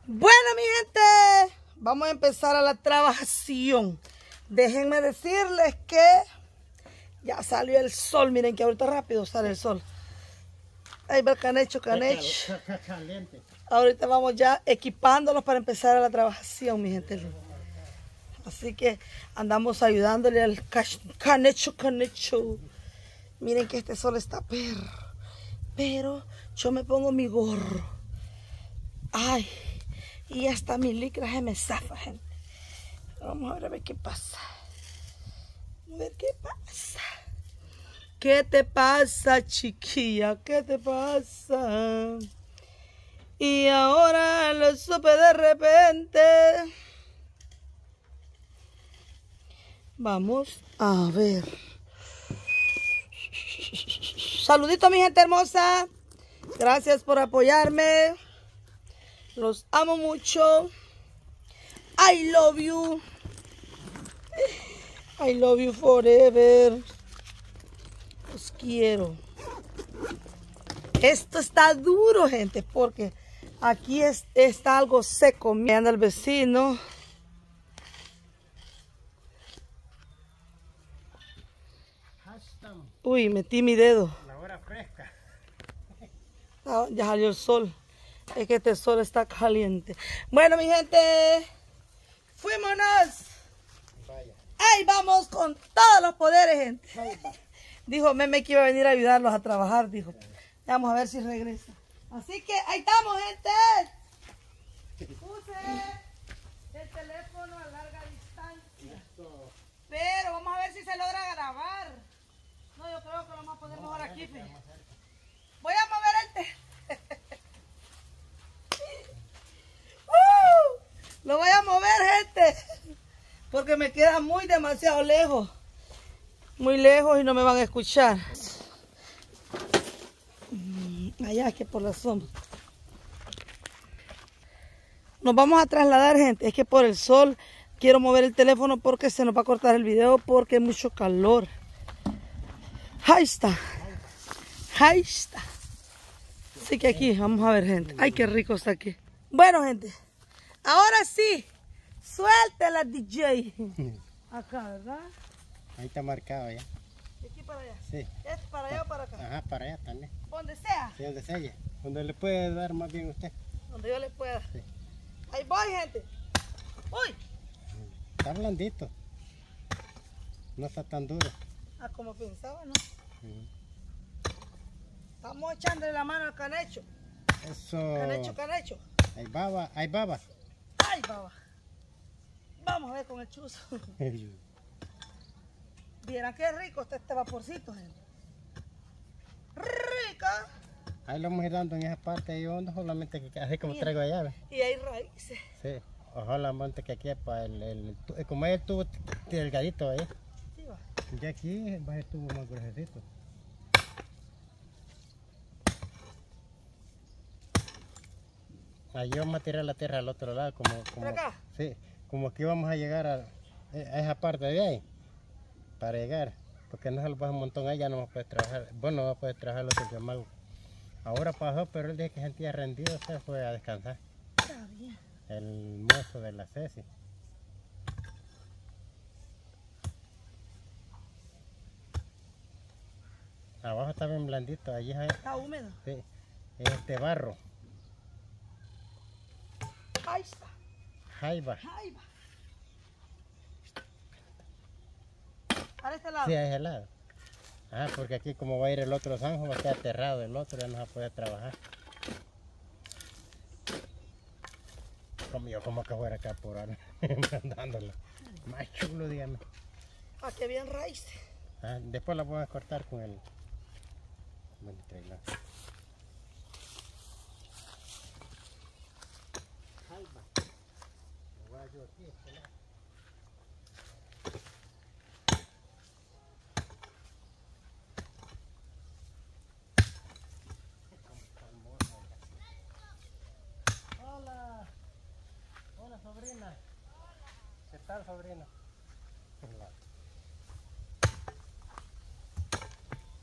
Bueno, mi gente, vamos a empezar a la trabajación. Déjenme decirles que ya salió el sol. Miren que ahorita rápido sale el sol. Ahí va el canecho. Ahorita vamos ya equipándolos para empezar a la trabajación, mi gente. Así que andamos ayudándole al canecho. Miren que este sol está perro. Pero yo me pongo mi gorro. Ay, y hasta mi licra se me zafa, gente. Vamos a ver qué pasa. A ver qué pasa. ¿Qué te pasa, chiquilla? ¿Qué te pasa? Y ahora lo supe de repente. Vamos a ver. Saludito, mi gente hermosa. Gracias por apoyarme. Los amo mucho. I love you. I love you forever. Los quiero. Esto está duro, gente, porque aquí está algo seco. Mirando al vecino. Uy, metí mi dedo. La hora fresca. Ah, ya salió el sol. Es que este sol está caliente. Bueno, mi gente, fuímonos. Vaya. Ahí vamos con todos los poderes, gente. Dijo Meme que iba a venir a ayudarlos a trabajar, dijo. Vamos a ver si regresa. Así que ahí estamos, gente. Puse el teléfono a larga distancia. Pero vamos a ver si se logra grabar. No, yo creo que lo vamos a poner mejor aquí, fíjate. Voy a mover el teléfono. Lo voy a mover, gente. Porque me queda demasiado lejos. Muy lejos y no me van a escuchar. Allá es que por la sombra. Nos vamos a trasladar, gente. Es que por el sol quiero mover el teléfono porque se nos va a cortar el video porque hay mucho calor. Ahí está. Ahí está. Así que aquí, vamos a ver, gente. Ay, qué rico está aquí. Bueno, gente. Ahora sí. Suéltela, DJ. Acá, ¿verdad? Ahí está marcado ya. ¿De aquí para allá? Sí. ¿Es para allá o para acá? Ajá, para allá también. Donde sea. Sí, donde sea. Donde le puede dar más bien usted. Donde yo le pueda. Sí. Ahí voy, gente. Uy. Está blandito. No está tan duro. Ah, como pensaba, ¿no? Sí. Estamos echándole la mano al canecho. Eso. Canecho. Hay baba, hay baba. Ay, baba. Vamos a ver con el chuzo. Vieran qué rico está este vaporcito, gente. Rica. Ahí lo vamos a ir dando en esa parte ahí hondo, solamente que así como Mira. traigo allá. ¿Ves? Y hay raíces. Sí. Ojalá monte que aquí para como es el tubo delgadito ahí. Sí, va. Ya aquí va el tubo más gruesecito. Ahí vamos a tirar la tierra al otro lado, como ¿Por acá? sí, como que vamos a llegar a esa parte de ahí para llegar, porque no se lo baja un montón ahí, ya no vamos a poder trabajar. Bueno, no vamos a poder trabajar lo que yo hago. Ahora pasó, pero él dije que sentía rendido, se fue a descansar. Está bien. El mozo de la Ceci. Abajo está bien blandito, allí es, Está húmedo. sí, es este barro. Ahí está. Jaiba. Ahí va. Para este lado. Sí, a ese lado. Ah, porque aquí como va a ir el otro zanjo, va a quedar aterrado el otro, ya no se va a poder trabajar. Como yo, como que fuera acá por ahora, dándolo. Más chulo, dígame. Ah, que bien raíces. Ah, después la voy a cortar con el... Bueno, trailer. Jaiba. Lo voy a yo aquí, este lado. Hola. Hola, sobrina. ¿Qué tal, sobrina? Hola.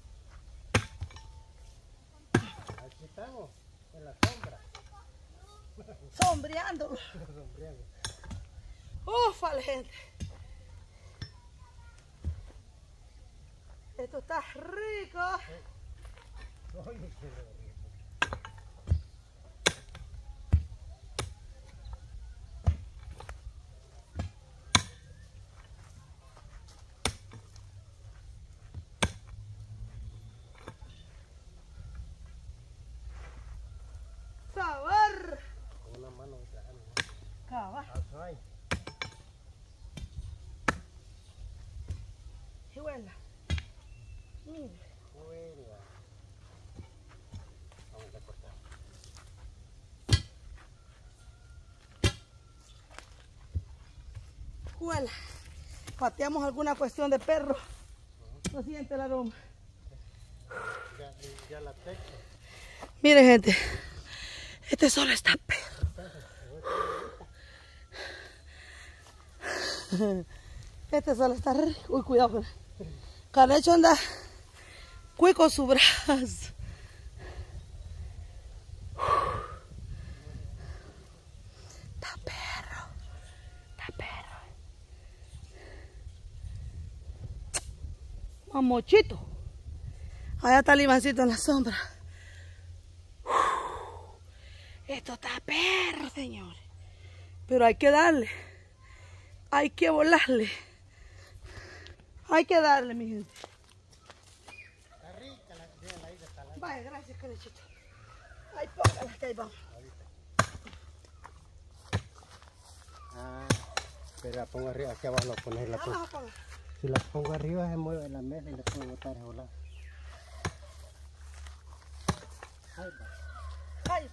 Aquí estamos, en la sombra. Sombreando. Ufale, gente. Esto está rico. Sabor. Con una mano de trabajo. Cabal. Outside. Y huela. Mire. Huela. Vamos a cortar. Huela. Pateamos alguna cuestión de perro. No siente el aroma. Ya la techo. Miren, gente. Este sol está perro. Este sol está rico. Uy, cuidado con Carnecho anda cuico su brazo. Está perro. Está perro. Mamochito. Allá está el Ivancito en la sombra. Esto está perro, señores. Pero hay que darle. Hay que volarle. Hay que darle, mi gente. Está rica la isla, está la. Vaya, gracias, Carnechito. Ahí póngala, que ahí vamos. Ah, pero la pongo arriba, aquí abajo la pones la pongo. Vamos a poner. Si la pongo arriba se mueve la mesa y la puedo botar a volar. Ahí va. Ay.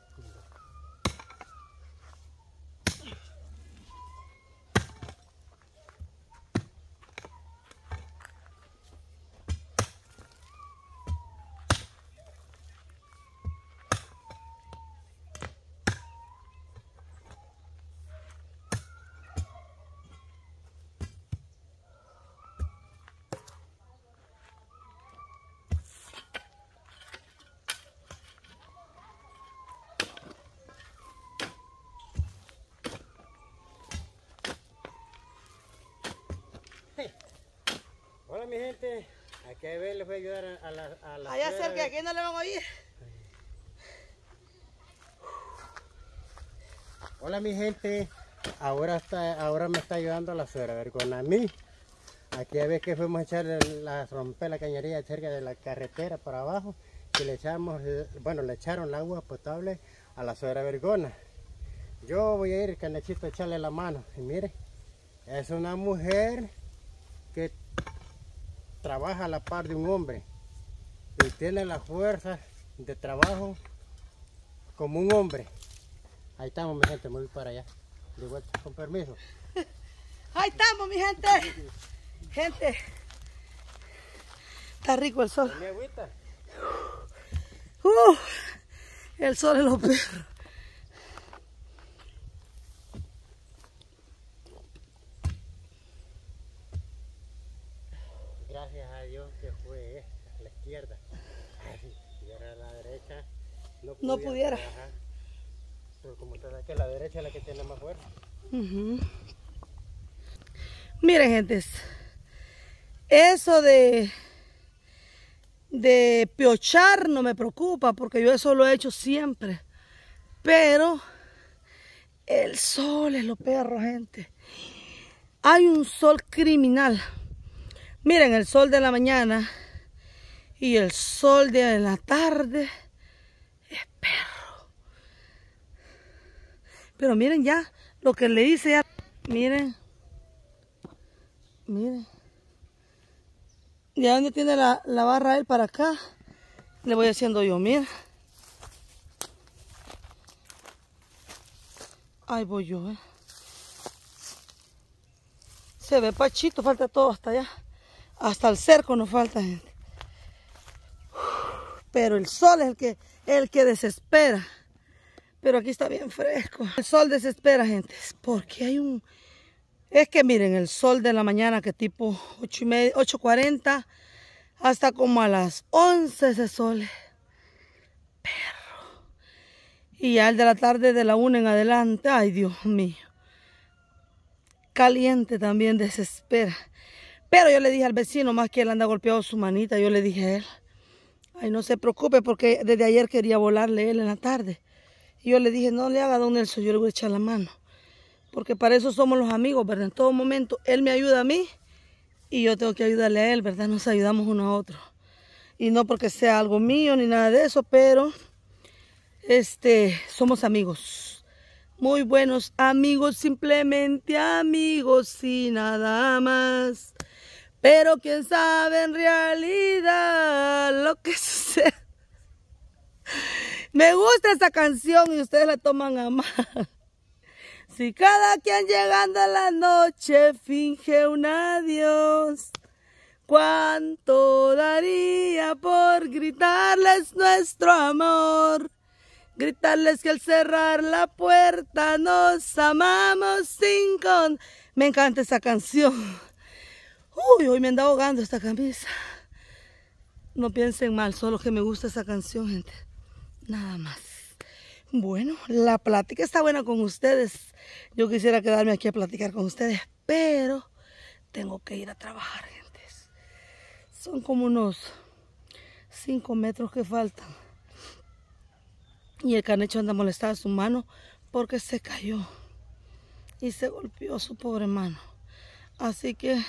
Hola mi gente, aquí a ver les voy a ayudar a la Allá suegra cerca, aquí no le van a oír. Hola mi gente, ahora me está ayudando la suegra Vergona a mí. Aquí a ver que fuimos a echar romper la cañería cerca de la carretera para abajo y le echamos, bueno, le echaron el agua potable a la suegra Vergona. Yo voy a ir, Carnechito, a echarle la mano. Y mire, es una mujer que trabaja a la par de un hombre y tiene la fuerza de trabajo como un hombre. Ahí estamos mi gente, me voy para allá. De vuelta, con permiso. Ahí estamos, mi gente. Gente. Está rico el sol. ¿Mi agüita? El sol es lo perro. Gracias a Dios que fue a la izquierda. Si era a la derecha, no pudiera trabajar. Pero como te da que la derecha es la que tiene más fuerza. Miren, gentes, eso de piochar no me preocupa porque yo eso lo he hecho siempre. Pero el sol es lo perro, gente. Hay un sol criminal. Miren, el sol de la mañana y el sol de la tarde es perro. Pero miren ya lo que le hice ya. Miren. Miren. Ya donde tiene la barra él para acá. Le voy haciendo yo, mira. Ahí voy yo, Se ve pachito, falta todo hasta allá. Hasta el cerco nos falta, gente. Pero el sol es el que desespera. Pero aquí está bien fresco. El sol desespera, gente. Porque hay un... Es que miren, el sol de la mañana que tipo 8:30, 8:40 hasta como a las 11 ese sol. Perro. Y ya el de la tarde de la 1 en adelante, ay Dios mío. Caliente también, desespera. Pero yo le dije al vecino, más que él anda golpeado su manita, yo le dije a él, ay, no se preocupe porque desde ayer quería volarle él en la tarde. Y yo le dije, no le haga, don Nelson, yo le voy a echar la mano. Porque para eso somos los amigos, ¿verdad? En todo momento, él me ayuda a mí y yo tengo que ayudarle a él, ¿verdad? Nos ayudamos uno a otro. Y no porque sea algo mío ni nada de eso, pero somos amigos. Muy buenos amigos, simplemente amigos y nada más. Pero quién sabe en realidad lo que sucede. Me gusta esta canción y ustedes la toman a mal. Si cada quien llegando a la noche finge un adiós, ¿cuánto daría por gritarles nuestro amor? Gritarles que al cerrar la puerta nos amamos sin con... Me encanta esa canción. Uy, hoy me anda ahogando esta camisa. No piensen mal, solo que me gusta esa canción, gente. Nada más. Bueno, la plática está buena con ustedes. Yo quisiera quedarme aquí a platicar con ustedes, pero tengo que ir a trabajar, gente. Son como unos 5 metros que faltan. Y el canecho anda molestado a su mano porque se cayó y se golpeó su pobre mano. Así que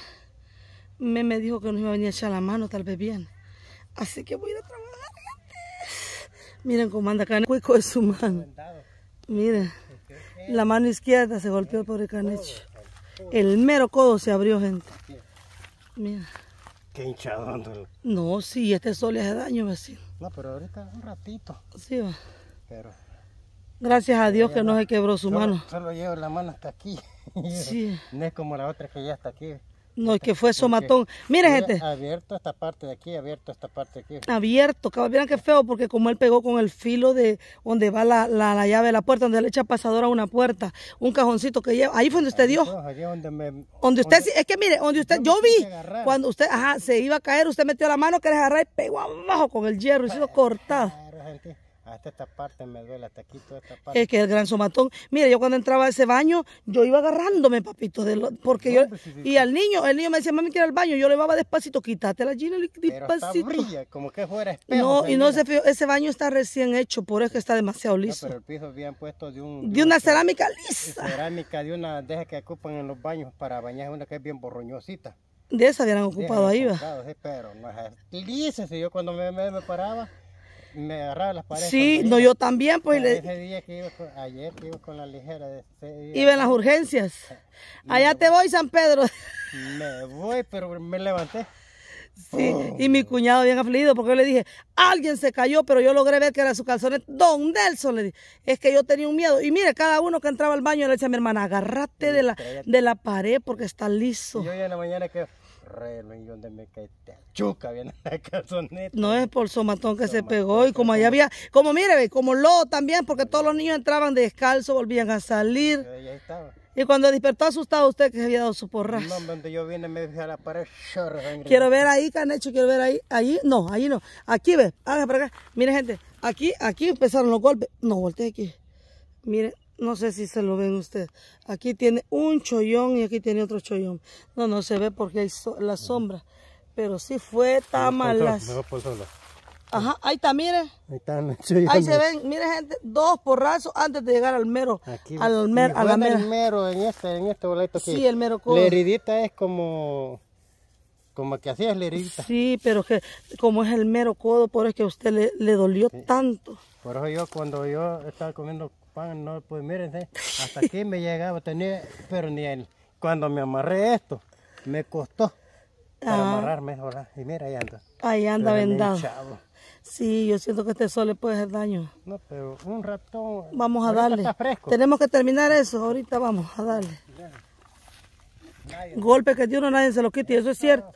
me dijo que nos iba a venir a echar la mano, tal vez bien. Así que voy a ir a trabajar, gente. Miren cómo anda Canecho de su mano. Miren, la mano izquierda se golpeó por el canecho. El mero codo se abrió, gente. Miren. Qué hinchado. No, sí, este sol le hace daño, vecino. No, pero ahorita un ratito. Sí, va. Pero gracias a Dios que no se quebró su mano. Solo llevo la mano hasta aquí. Sí. No es como la otra que ya está aquí. No, es que fue somatón. Mire, gente. Abierto esta parte de aquí, abierto esta parte de aquí. Abierto. Miren qué feo, porque como él pegó con el filo de donde va la llave de la puerta, donde le echa pasador a una puerta, un cajoncito que lleva. Ahí fue donde usted dio. Allí donde usted, es que mire, donde usted, yo vi, cuando usted, se iba a caer, usted metió la mano, que le agarrar y pegó abajo con el hierro y se lo cortado. Gente. Hasta esta parte me duele, hasta aquí toda esta parte. Es que el gran somatón. Mire, yo cuando entraba a ese baño, yo iba agarrándome, papito, porque yo... Y al niño, el niño me decía, mami, quiero ir al baño. Yo le iba despacito, quítate la Gina, despacito. Pero brilla, como que fuera espejo. No, y no se fijó, ese baño está recién hecho, por eso que está demasiado liso. No, pero el piso habían puesto de una cerámica lisa. Cerámica de una de esas que ocupan en los baños para bañar, una que es bien borroñosita. De esa habían ocupado ahí, va. Sí, pero no es lisa, si yo cuando me paraba... Me agarraba las paredes. Sí, no, yo también, pues. Ese día que iba ayer que iba con la ligera. Iba en las urgencias. Allá te voy, San Pedro. Me voy, pero me levanté. Sí, y mi cuñado bien afligido porque yo le dije, alguien se cayó, pero yo logré ver que era su calzoneta. Don Nelson, le dije, es que yo tenía un miedo. Y mire, cada uno que entraba al baño le decía a mi hermana, agárrate de la pared porque está liso. Y yo ya en la mañana que... y donde me cae chuca viene la calzoneta. No es por somatón que se pegó y como allá había, como mire, como lodo también, porque todos los niños entraban descalzos, volvían a salir. Ahí estaba. Y cuando despertó asustado usted que se había dado su porrazo. No, donde yo vine me dije a la pared. Quiero ver ahí, Canecho, quiero ver ahí. Allí no, allí no. Aquí ve, hágase para acá. Mire, gente, aquí empezaron los golpes. No, volteé aquí. Mire. No sé si se lo ven ustedes. Aquí tiene un chollón y aquí tiene otro chollón. No se ve porque hay la sombra. Pero sí fue tamalazo. Ajá, ahí está, mire. Ahí se ven, mire gente, 2 porrazos antes de llegar al mero. A la mera. El mero en este boleto. Sí, el mero codo. La heridita es como que así es la heridita. Sí, pero que como es el mero codo, por eso es que a usted le dolió tanto. Por eso cuando yo estaba comiendo pan, no, pues miren, hasta aquí me llegaba, pero cuando me amarré esto, me costó para amarrarme, ¿verdad? Y mira, ahí anda. Ahí anda vendado. Sí, yo siento que este sol le puede hacer daño. No, pero un ratón. Vamos a darle. Está fresco. Tenemos que terminar eso, ahorita vamos a darle. Golpe que tiene uno nadie se lo quite, y eso es cierto.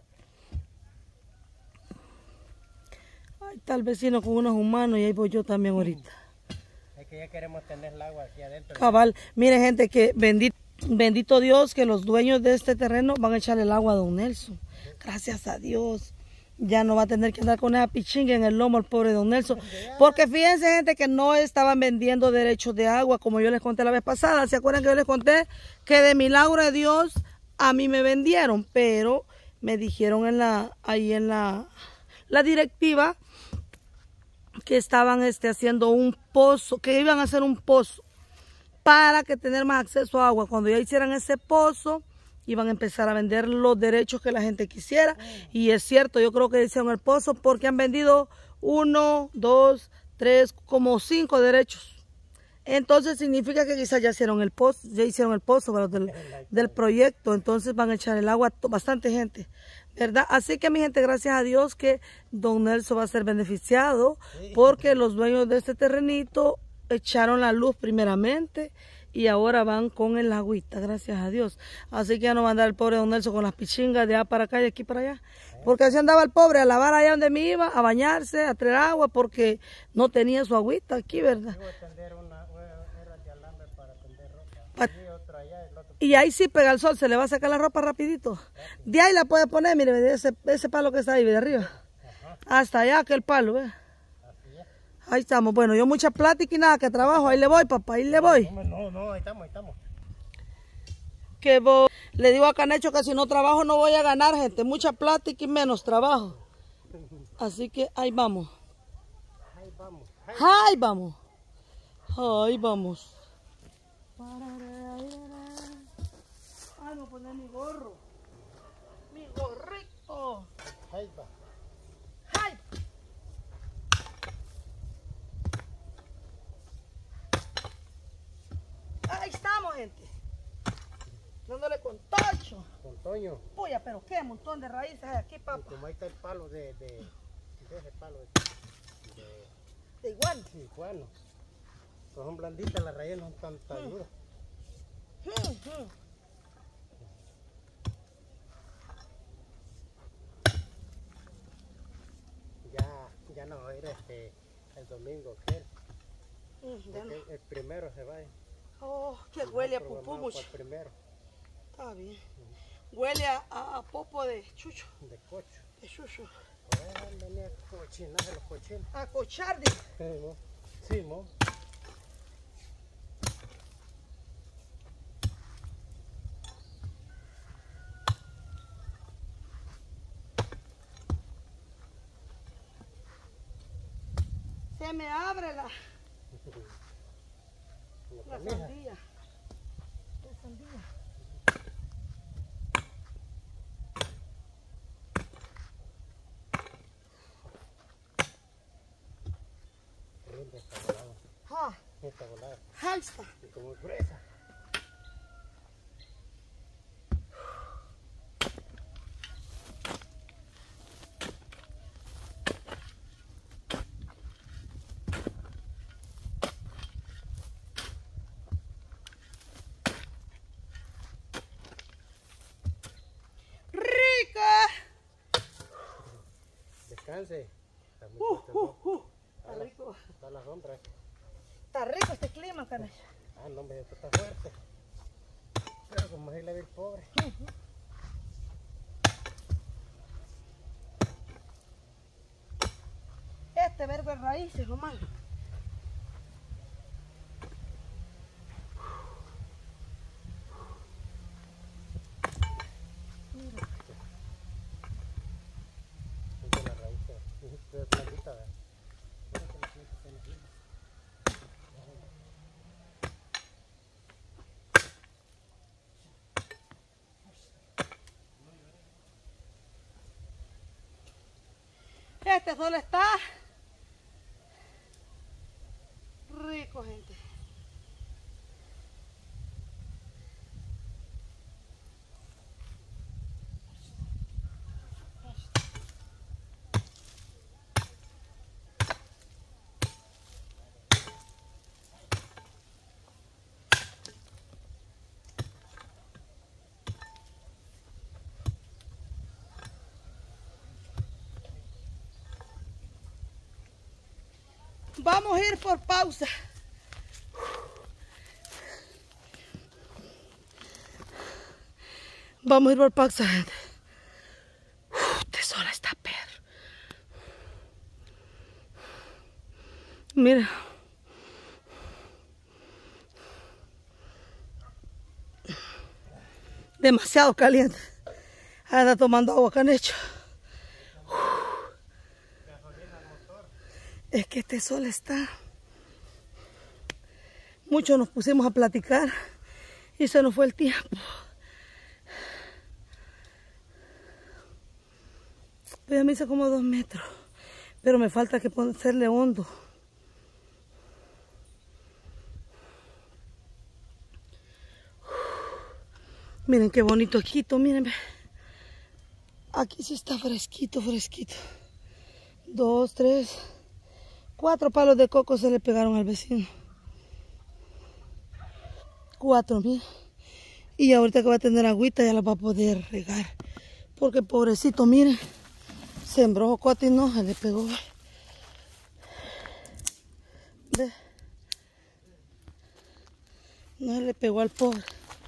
Ahí está el vecino con unos humanos y ahí voy yo también ahorita. Es que ya queremos tener el agua aquí adentro. Cabal, mire gente que bendito Dios que los dueños de este terreno van a echar el agua a don Nelson. Gracias a Dios. ya no va a tener que andar con esa pichinga en el lomo el pobre don Nelson. Porque fíjense, gente, que no estaban vendiendo derechos de agua, como yo les conté la vez pasada. ¿Se acuerdan que yo les conté que de milagro de Dios a mí me vendieron? Pero me dijeron ahí en la directiva que estaban haciendo un pozo, que iban a hacer un pozo para que tener más acceso a agua. Cuando ya hicieran ese pozo, iban a empezar a vender los derechos que la gente quisiera. Y es cierto, yo creo que hicieron el pozo porque han vendido 1, 2, 3, como 5 derechos. Entonces significa que quizás ya hicieron el pozo, pero del proyecto. Entonces van a echar el agua a bastante gente, ¿verdad? Así que mi gente, gracias a Dios que don Nelson va a ser beneficiado, porque los dueños de este terrenito echaron la luz primeramente y ahora van con el agüita, gracias a Dios. Así que ya no va a andar el pobre don Nelson con las pichingas de allá para acá y de aquí para allá. Porque así andaba el pobre a lavar allá donde me iba, a bañarse, a traer agua, porque no tenía su agüita aquí, ¿verdad? Y ahí sí pega el sol, se le va a sacar la ropa rapidito. De ahí la puede poner, mire, ese palo que está ahí de arriba. Hasta allá aquel palo, ¿ve? Ahí estamos. Bueno, yo mucha plática y nada, que trabajo. Ahí le voy, papá, ahí le voy. No, ahí estamos. Le digo a Canecho que si no trabajo no voy a ganar, gente. Mucha plática y menos trabajo. Así que ahí vamos. Ahí vamos. Ahí vamos. Ay, me voy a poner mi gorro. Mi gorrito. Ahí va. ¡Ay! Ahí estamos, gente. Dándole con Tocho. Con Toño. Puya, pero qué montón de raíces hay aquí, papá. Y como ahí está el palo de ese palo De igual. Sí, bueno. Son blanditas, las raíces no son tan duras. Ya no va a ir el domingo, ¿qué? El primero se va. Oh, que huele a pupú mucho. El primero. Está bien. Huele a popo de chucho. De cocho. De chucho. Venía a cochinar los cochinos. A cochar, Sí, mo. Se me abre la sandía. La sandía. Está volado. Está volado. Ahí está. Y como gruesa. Descanse. Está muy Está rico. Está la sombra. Está rico este clima, Canecho. No, hombre, esto está fuerte. Pero como es el pobre. Este verbo es raíces, nomás. Este sol está rico, gente. Vamos a ir por pausa. Vamos a ir por pausa, gente. Este sol está perro. Mira. Demasiado caliente. Anda tomando agua, Canecho. Es que este sol está. Muchos nos pusimos a platicar y se nos fue el tiempo. Pues ya me hice como 2 metros, pero me falta que hacerle hondo. Miren qué bonito aquí, miren. Aquí sí está fresquito, fresquito. 2, 3, 4 palos de coco se le pegaron al vecino. 4, miren. Y ahorita que va a tener agüita ya la va a poder regar. Porque pobrecito, miren. Sembró jocote y no se le pegó. ¿Ve? No se le pegó al pobre.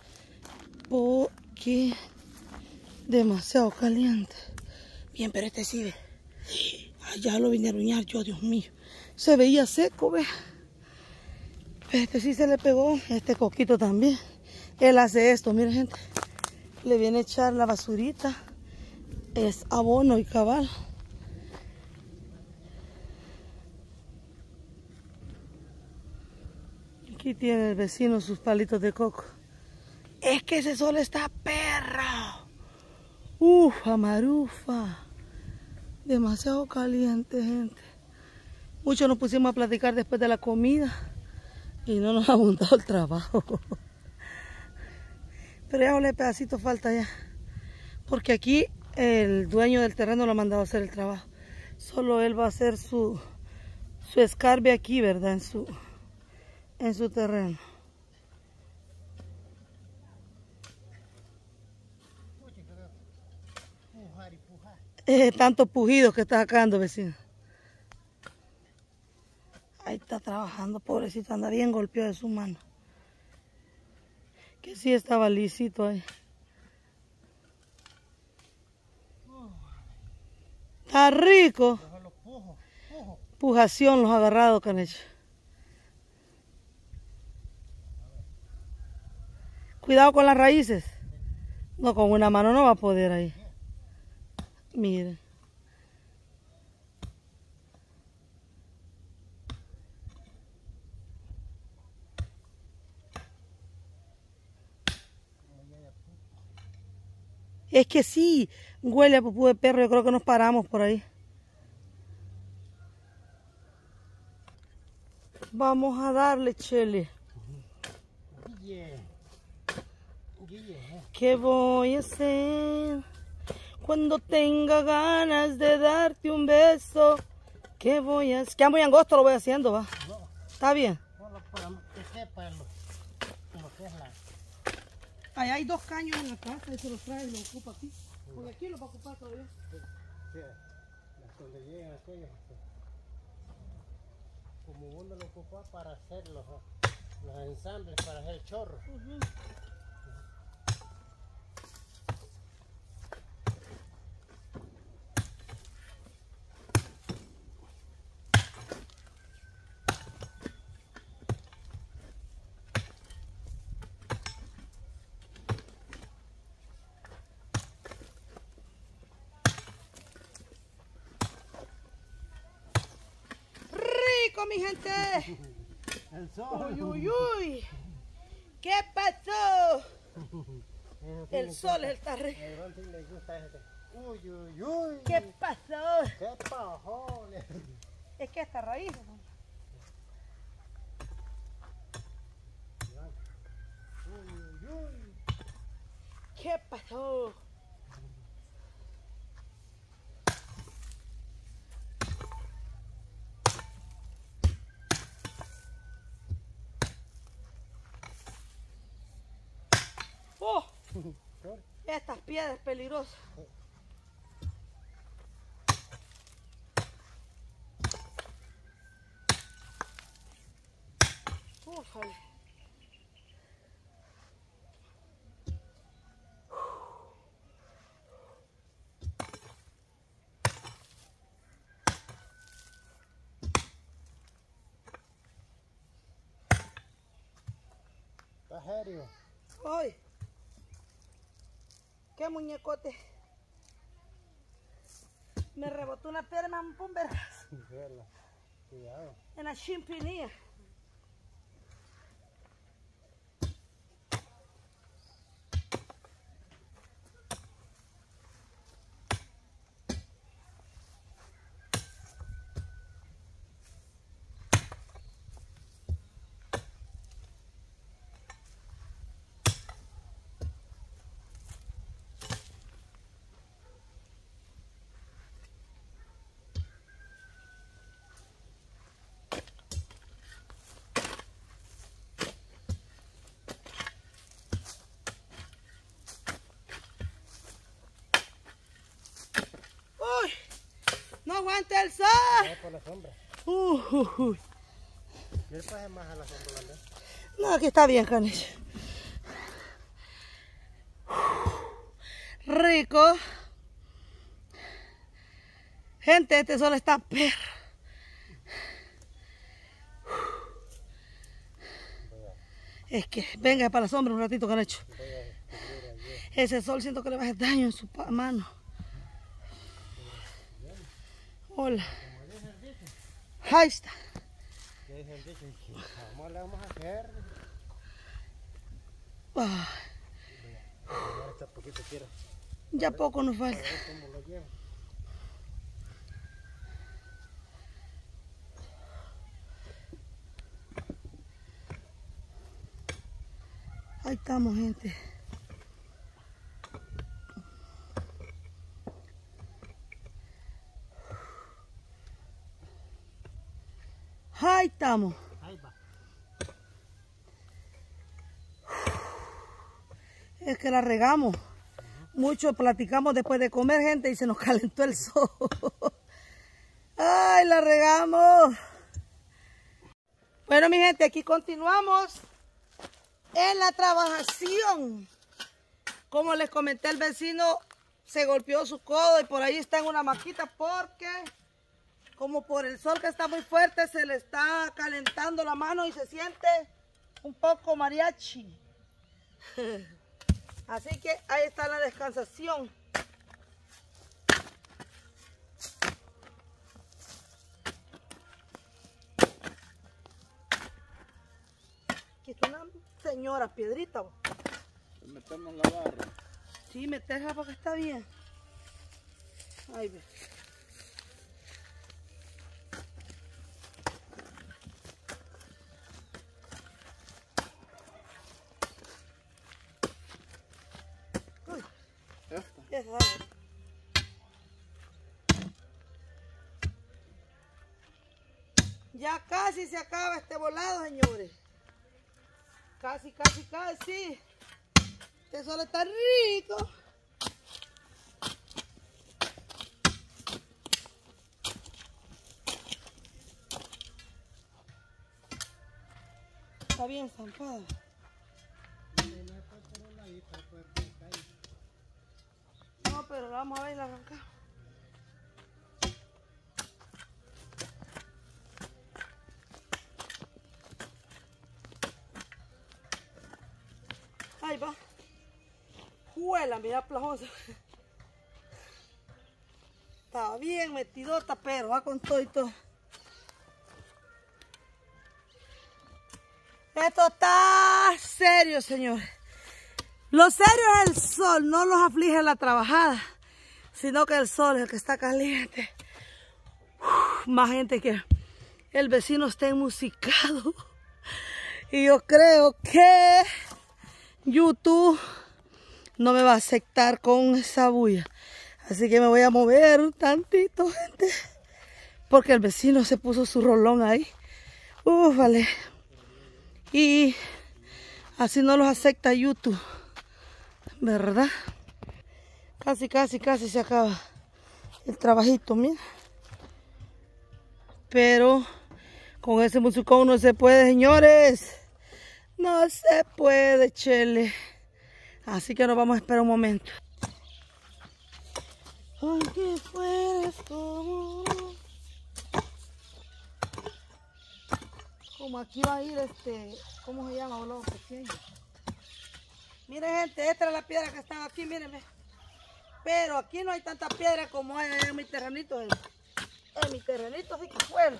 Porque demasiado caliente. Bien, pero este sí ve. Allá lo vine a aruñar yo, Dios mío. Se veía seco, ve. Este sí se le pegó. Este coquito también. Él hace esto, miren, gente. Le viene a echar la basurita. Es abono y cabal. Aquí tiene el vecino sus palitos de coco. Es que ese sol está perro. Ufa, marufa. Demasiado caliente, gente. Muchos nos pusimos a platicar después de la comida y no nos ha abundado el trabajo. Pero ya un pedacito falta ya. Porque aquí el dueño del terreno lo ha mandado a hacer el trabajo. Solo él va a hacer su escarbe aquí, ¿verdad? En su terreno. Tanto pujido que está sacando, vecino. Ahí está trabajando, pobrecito, anda bien golpeado de su mano. Que sí estaba lisito ahí. Está rico. Pujación los ha agarrado, Canecho. Cuidado con las raíces. No, con una mano no va a poder ahí. Miren. Es que sí, huele a pupú de perro. Yo creo que nos paramos por ahí. Vamos a darle, Chele. ¿Qué voy a hacer cuando tenga ganas de darte un beso? ¿Qué voy a hacer? Que muy angosto lo voy haciendo, va. ¿Está bien? Ahí hay 2 caños en la casa y se los trae y los ocupa aquí. Porque aquí los va a ocupar todavía. Sí, donde llegan aquellos, como uno lo ocupa para hacer los ensambles, para hacer chorros. Mi gente. El sol. Uy, uy, uy. ¿Qué pasó? El sol está re. Uy, uy, uy. ¿Qué pasó? ¿Qué pasó? Es que esta raíz. Uy, uy, uy. ¿Qué pasó? Oh, estas piedras peligrosas. Ufale. ¿Está serio? ¡Ay! ¡Qué muñecote! Me rebotó una pierna, pum, vergas. Cuidado. En la chimpinilla. ¡Uy! ¡No aguanta el sol! Va por la sombra. ¿Quieres pasar más a la sombra, Andrés? No, aquí está bien, Canis. Rico. Gente, este sol está perro. Es que venga para la sombra un ratito, Canecho. Ese sol siento que le va a hacer daño en su mano. Hola. Ahí está. ¿Qué dice el dicho? ¿Cómo le vamos a hacer? Ah, Esta poquito quiero. ya poco nos falta. A ver cómo lo llevo. Ahí estamos, gente. Ahí estamos. Ahí va. Es que la regamos. Mucho platicamos después de comer, gente, y se nos calentó el sol. ¡Ay, la regamos! Bueno, mi gente, aquí continuamos en la trabajación. Como les comenté, el vecino se golpeó su codo y por ahí está en una maquita porque como por el sol que está muy fuerte se le está calentando la mano y se siente un poco mariachi. Así que ahí está la descansación. Aquí está una señora piedrita. ¿Vos? Metemos la barra. Sí, meterla porque está bien. Ahí ve. Uy, ya sabe. Ya casi se acaba este volado, señores. Casi, casi, casi. Este sol está rico. Está bien zampada. No, pero vamos a ver la arrancada. Ahí va. Juela, mira plajosa. Estaba bien metidota, pero va con todo y todo. Esto está serio, señores. Lo serio es el sol, no los aflige la trabajada, sino que el sol es el que está caliente. Más gente que el vecino está enmusicado. Y yo creo que YouTube no me va a aceptar con esa bulla. Así que me voy a mover un tantito, gente. Porque el vecino se puso su rolón ahí. Vale. Y así no los acepta YouTube. ¿Verdad? Casi, casi, casi se acaba el trabajito, mira. Pero con ese musicón no se puede, señores. No se puede, chele. Así que nos vamos a esperar un momento. Aunque fueras como aquí va a ir ¿cómo se llama? Volado pequeño. Miren, gente, esta era la piedra que estaba aquí, mírenme. Pero aquí no hay tanta piedra como hay en mi terrenito, gente. En mi terrenito sí que fue.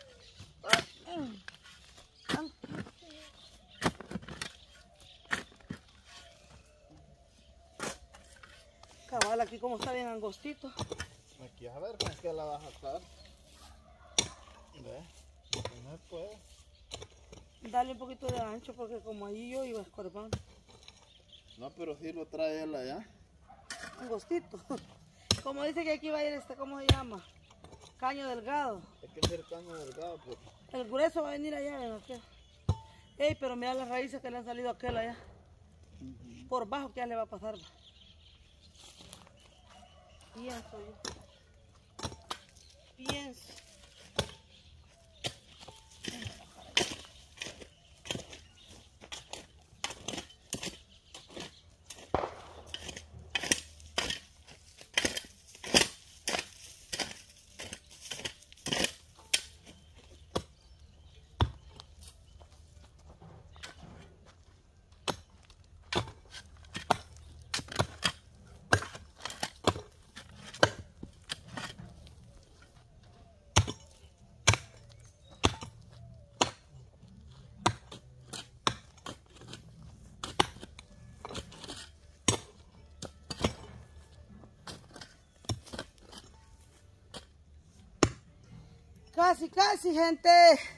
Cabal, aquí como está bien angostito. Aquí a ver con qué la vas a atar. Ve, no se puede. Dale un poquito de ancho porque como ahí yo iba escorbando. No, pero sí lo trae él allá. Angostito. Como dice que aquí va a ir ¿cómo se llama? Caño delgado. Hay que ser caño delgado, pues. El grueso va a venir allá, ven aquí. Ey, pero mira las raíces que le han salido a aquel allá. Por bajo que ya le va a pasar. Pienso yo. Pienso. Casi, casi, gente.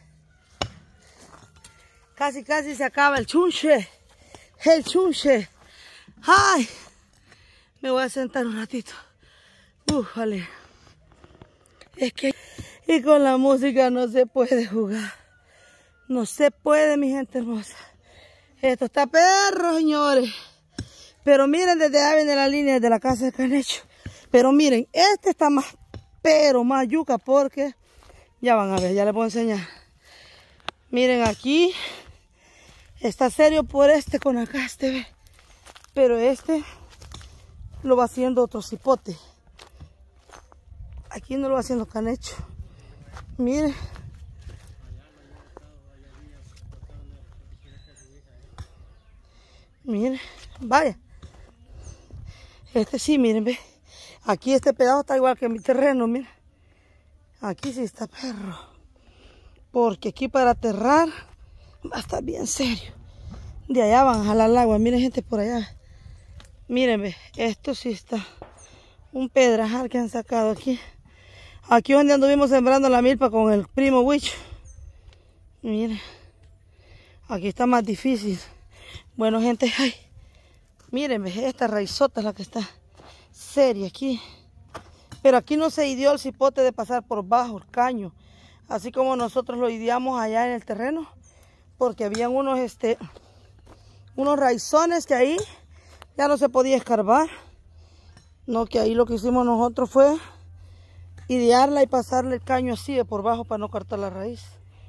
Casi, casi se acaba el chunche. El chunche. Ay, me voy a sentar un ratito. Vale. Es que y con la música no se puede jugar. No se puede, mi gente hermosa. Esto está perro, señores. Pero miren, desde ahí viene la línea de la casa de Canecho. Pero miren, este está más, pero más yuca porque... Ya van a ver, ya les voy a enseñar. Miren aquí. Está serio por este con acá, ve. Pero este lo va haciendo otro cipote. Aquí no lo va haciendo Canecho. Miren. Miren, vaya. Este sí, miren, ve. Aquí este pedazo está igual que mi terreno, miren. Aquí sí está perro. Porque aquí para aterrar va a estar bien serio. De allá van a jalar el agua. Miren, gente, por allá. Miren, ve. Esto sí está. Un pedral que han sacado aquí. Aquí donde anduvimos sembrando la milpa con el primo Huicho. Miren. Aquí está más difícil. Bueno, gente, ay. Miren, ve. Esta raizota es la que está seria aquí. Pero aquí no se ideó el cipote de pasar por bajo el caño, así como nosotros lo ideamos allá en el terreno, porque habían unos raizones que ahí ya no se podía escarbar. No, que ahí lo que hicimos nosotros fue idearla y pasarle el caño así de por bajo para no cortar la raíz.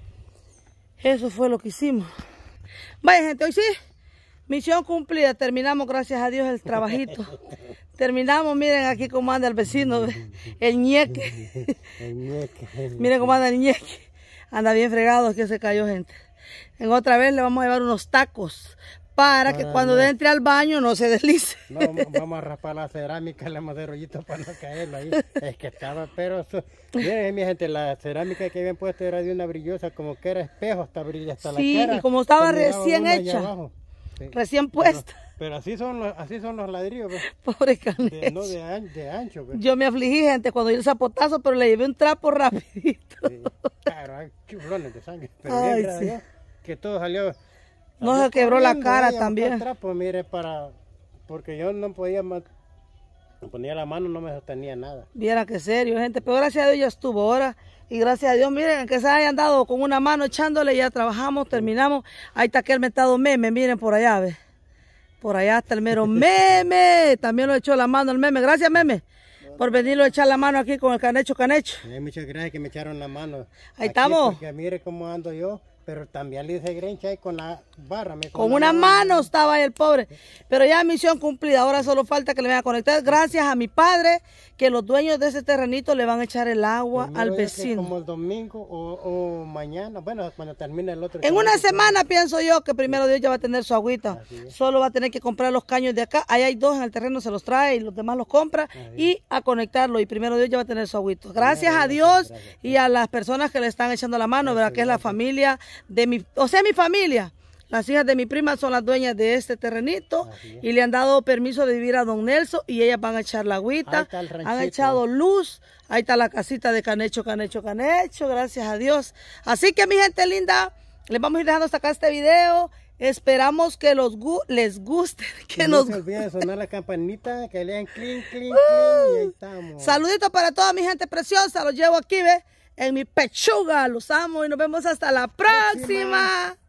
Eso fue lo que hicimos. Vaya, gente, hoy sí, misión cumplida. Terminamos, gracias a Dios, el trabajito. Terminamos, miren aquí cómo anda el vecino, el ñeque. El ñeque. Miren cómo anda el ñeque. Anda bien fregado, que se cayó, gente. En otra vez le vamos a llevar unos tacos para que cuando entre al baño no se deslice. No, vamos a raspar la cerámica, le vamos a hacer rollitos para no caerlo ahí. Es que estaba, pero miren, mi gente, la cerámica que habían puesto era de una brillosa, como que era espejo, hasta brilla hasta sí, la cara. y como estaba recién hecha, sí, recién puesta. Pero así son los ladrillos, pues. Pobre Canecho. No de ancho, pues. Yo me afligí, gente, cuando di el zapotazo, pero le llevé un trapo rapidito. Sí, claro, hay chuflones de sangre. Pero ay, bien, sí. Dios, que todo salió. No se quebró la cara también. Trapo, mire, porque yo no podía más, me ponía la mano, no me sostenía nada. Viera que serio, gente, pero gracias a Dios ya estuvo ahora. Y gracias a Dios, miren, que se hayan dado con una mano echándole, ya trabajamos, terminamos. Ahí está aquel metado Meme, miren por allá, ve. Por allá está el mero Meme. También lo echó la mano el Meme. Gracias, Meme, por venirlo a echar la mano aquí con el Canecho. Muchas gracias que me echaron la mano. Ahí estamos. Porque mire cómo ando yo. Pero también le hice grencha ahí con la barra. Con una mano estaba ahí el pobre. Pero ya misión cumplida. Ahora solo falta que le vayan a conectar. Gracias a mi padre que los dueños de ese terrenito le van a echar el agua Primero al es que vecino. como el domingo o mañana, bueno, cuando termine el otro. En una semana pienso yo que primero Dios ya va a tener su agüita. Solo va a tener que comprar los caños de acá. Ahí hay 2 en el terreno, se los trae y los demás los compra y a conectarlo. Y primero Dios ya va a tener su agüita. Gracias a Dios y a las personas que le están echando la mano, ¿verdad? Que es la familia de mi familia. Las hijas de mi prima son las dueñas de este terrenito y le han dado permiso de vivir a don Nelson y ellas van a echar la agüita. Han echado luz. Ahí está la casita de Canecho, gracias a Dios. Así que mi gente linda, les vamos a ir dejando hasta acá este video. Esperamos que les guste. Que no nos se olviden de sonar la campanita, que le den clink, clink, clink, y ahí estamos. Saluditos para toda mi gente preciosa. Los llevo aquí, ¿ve? En mi pechuga. Los amo y nos vemos hasta la próxima.